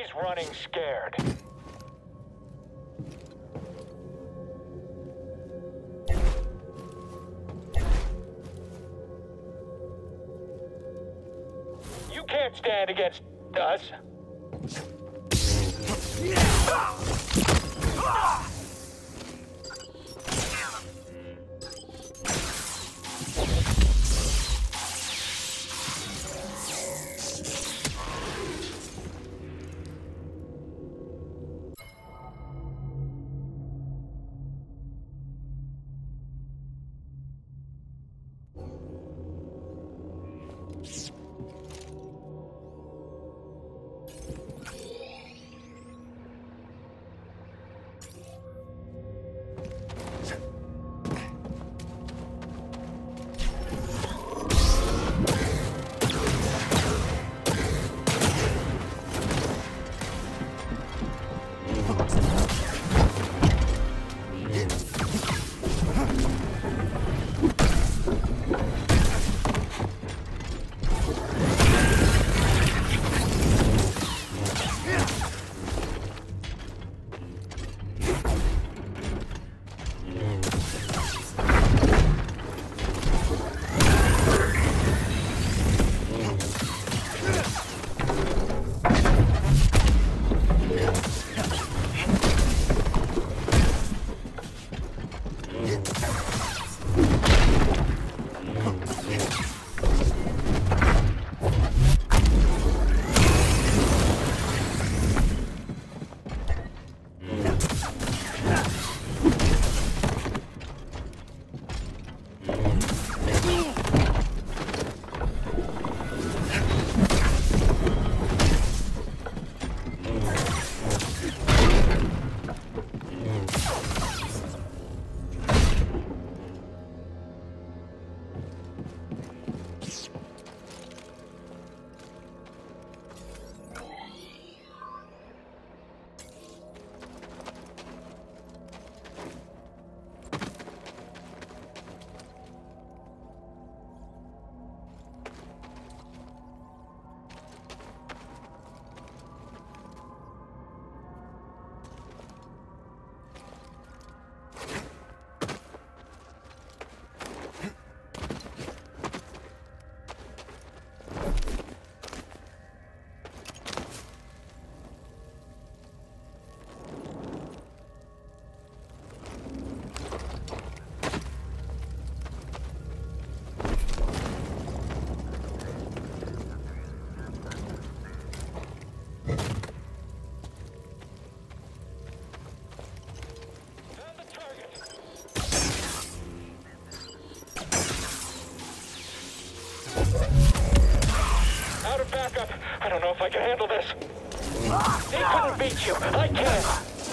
He's running scared. You can't stand against us. Backup. I don't know if I can handle this. He couldn't beat you. I can.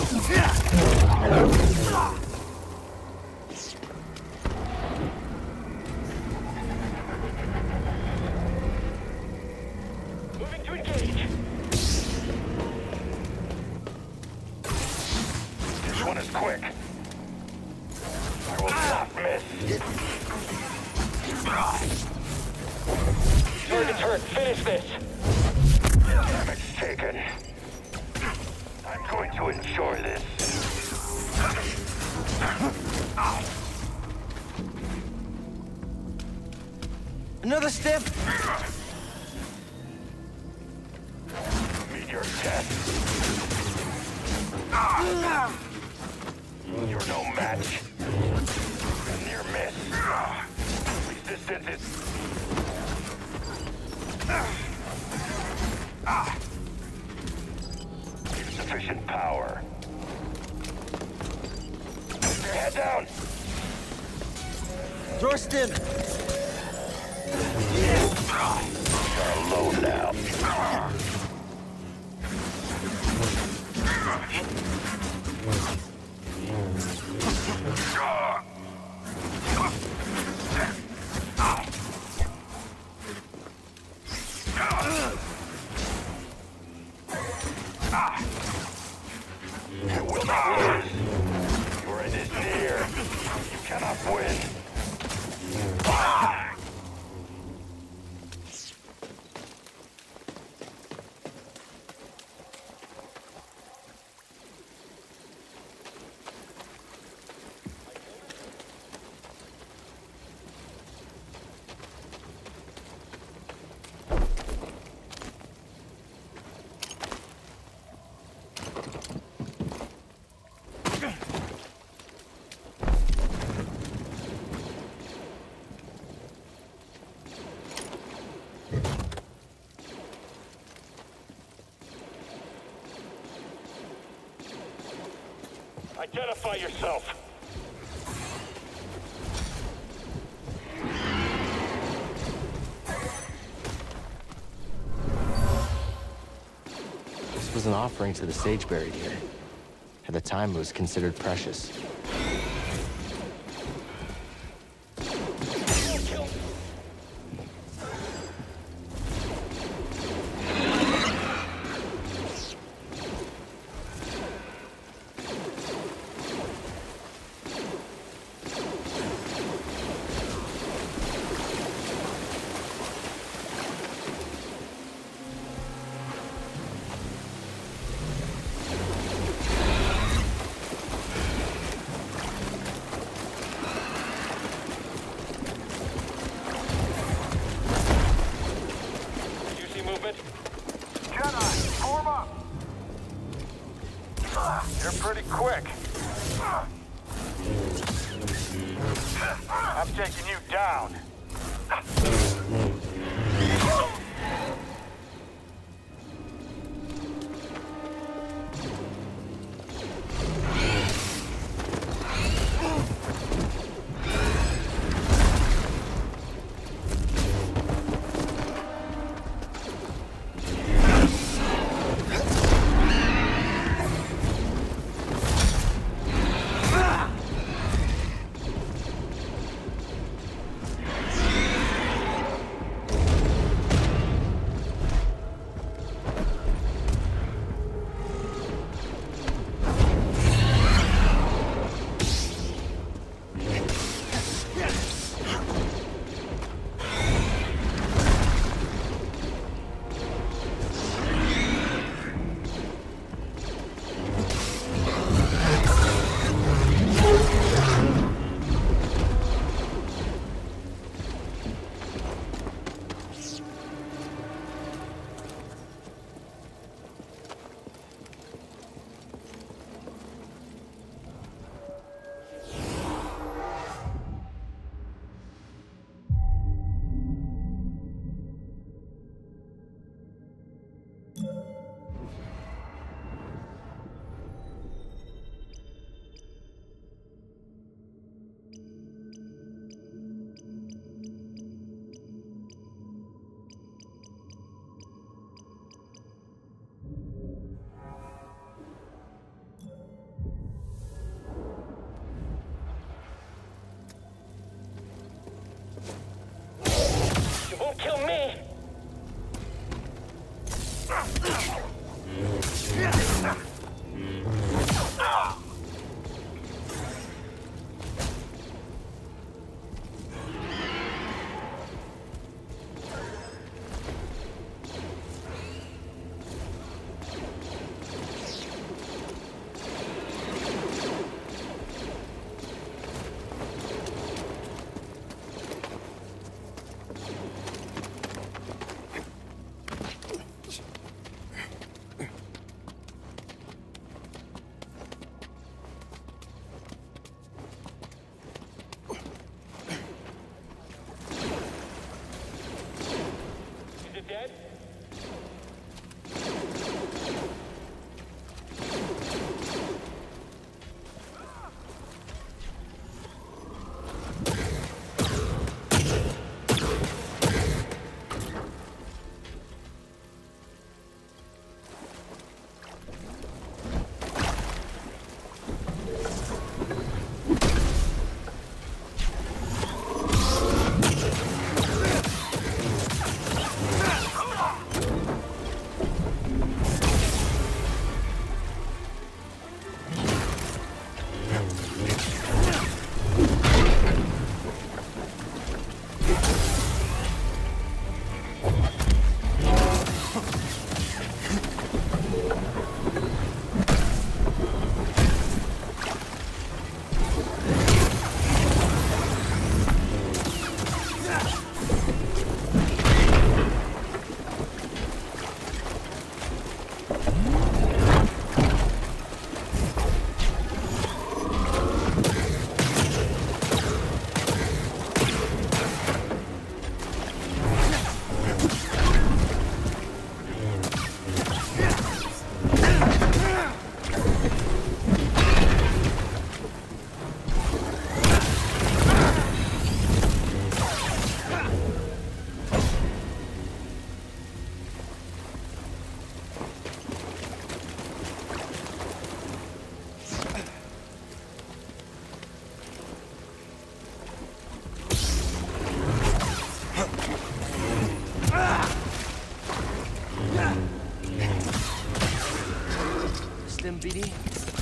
Moving to engage. This one is quick. I will not miss. Target's hurt. Finish this. Damage taken. I'm going to enjoy this. Another stiff? Meet your death. You're no match. Near miss. Resistance is... Insufficient power. Keep your head down. Door stim. You're alone now. You will not lose. Your end is near. You cannot win. Identify yourself. This was an offering to the sage buried here. At the time, it was considered precious. Jedi, form up! You're pretty quick. I'm taking you down. stim, BD?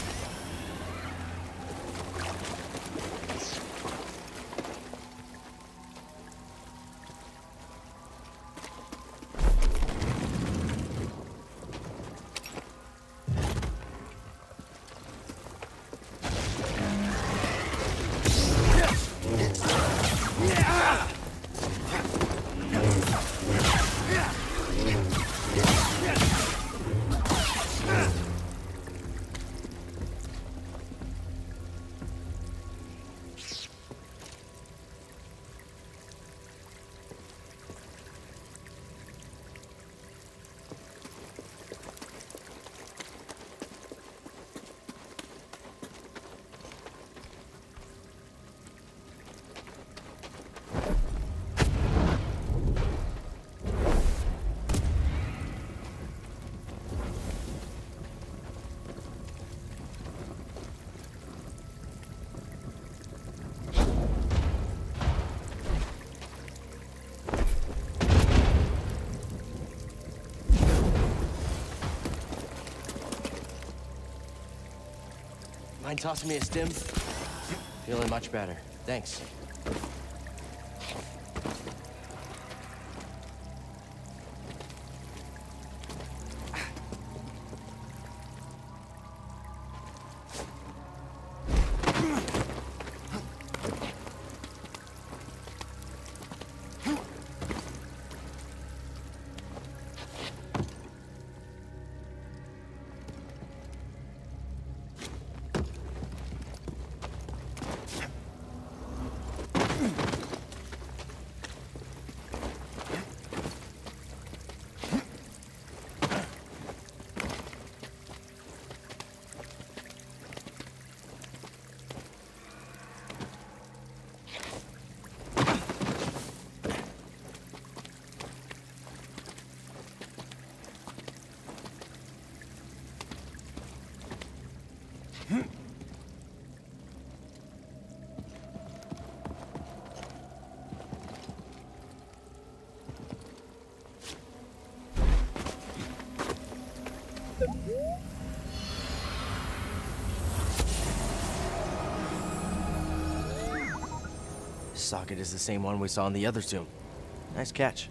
Mind tossing me a stim? Feeling much better. Thanks. Socket is the same one we saw in the other tomb. Nice catch.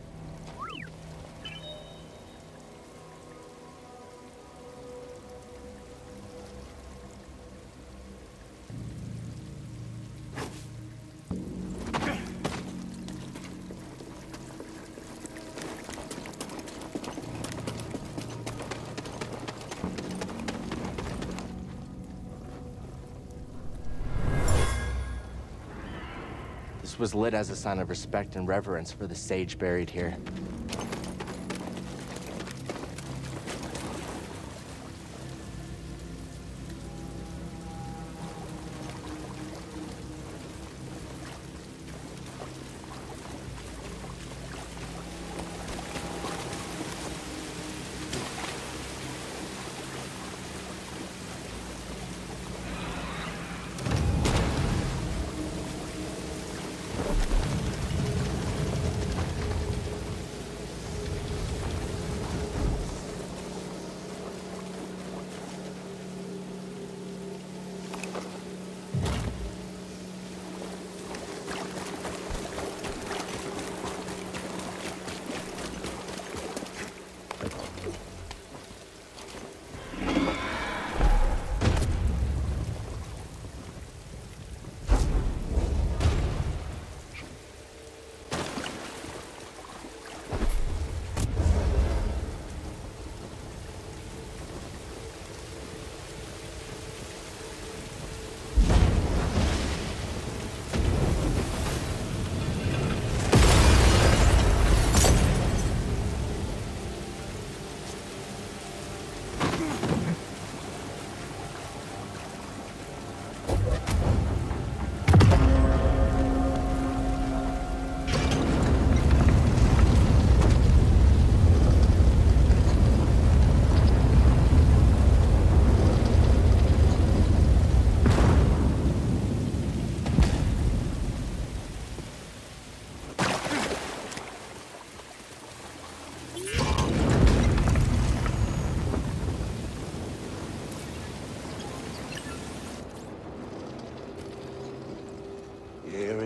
This was lit as a sign of respect and reverence for the sage buried here.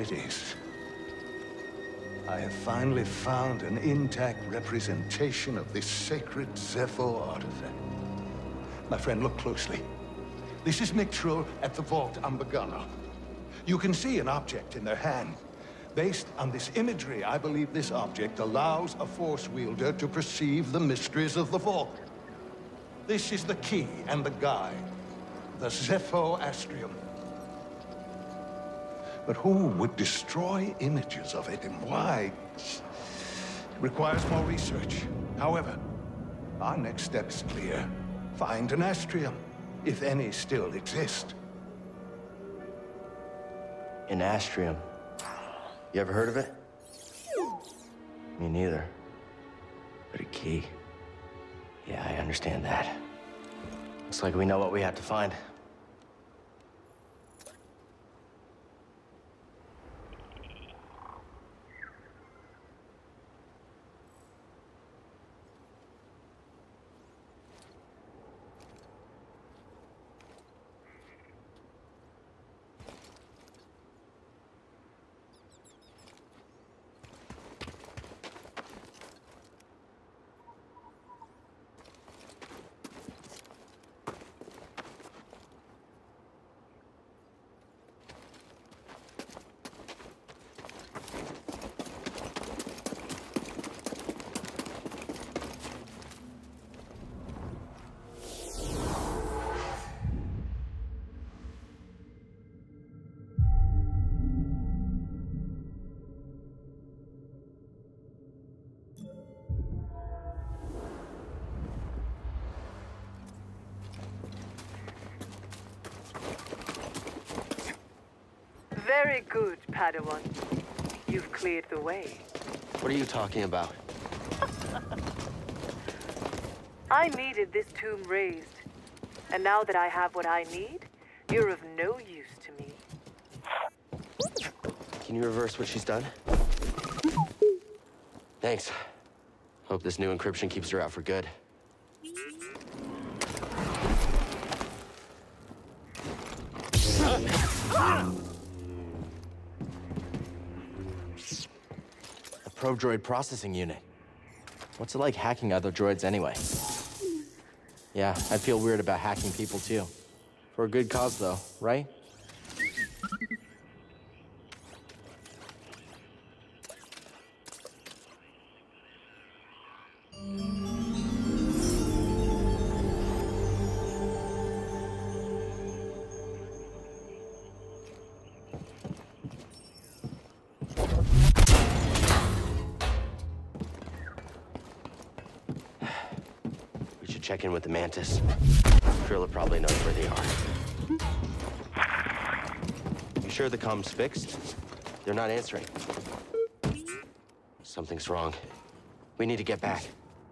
it is. I have finally found an intact representation of this sacred Zeffo artifact. My friend, look closely. This is Mixtral at the Vault Ambagano. You can see an object in their hand. Based on this imagery, I believe this object allows a Force wielder to perceive the mysteries of the Vault. This is the key and the guide, the Zeffo Astrium. But who would destroy images of it, and why? It requires more research. However, our next step is clear. Find an Astrium, if any still exist. An Astrium. You ever heard of it? Me neither. But a key. Yeah, I understand that. Looks like we know what we have to find. Very good, Padawan. You've cleared the way. What are you talking about? I needed this tomb raised. And now that I have what I need, you're of no use to me. Can you reverse what she's done? Thanks. Hope this new encryption keeps her out for good. Probe droid processing unit. What's it like hacking other droids anyway? Yeah, I feel weird about hacking people too. For a good cause though, right? Check in with the Mantis. Trilla probably knows where they are. You sure the comm's fixed? They're not answering. Something's wrong. We need to get back.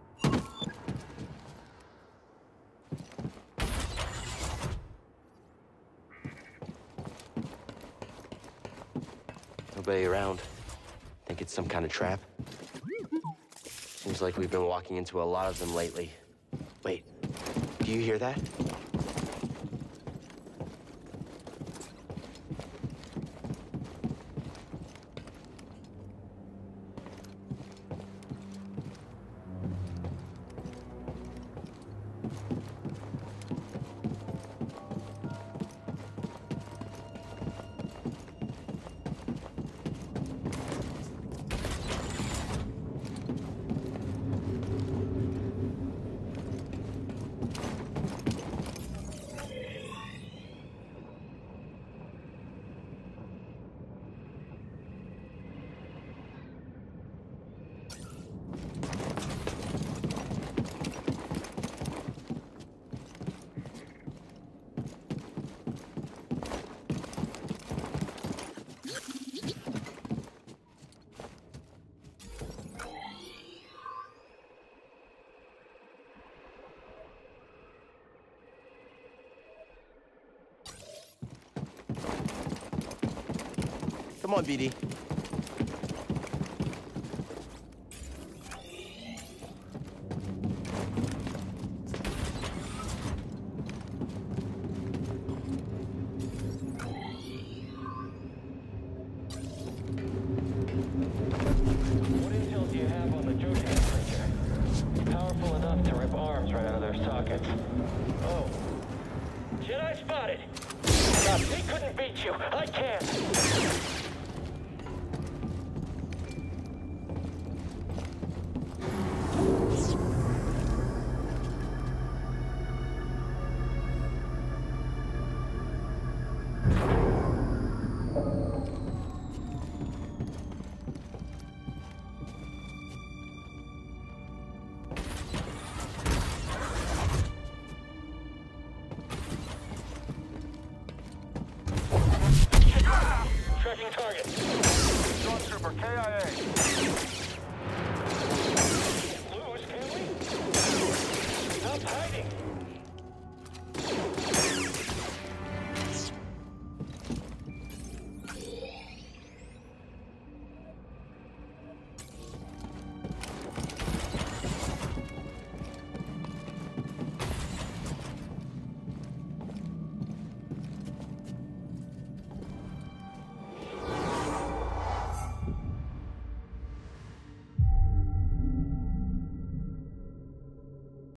Nobody around. Think it's some kind of trap? Seems like we've been walking into a lot of them lately. Wait, do you hear that? Come on, BD. targets. Oh. Jedi spotted. He couldn't beat you. I can. Tracking target. Stormtrooper KIA.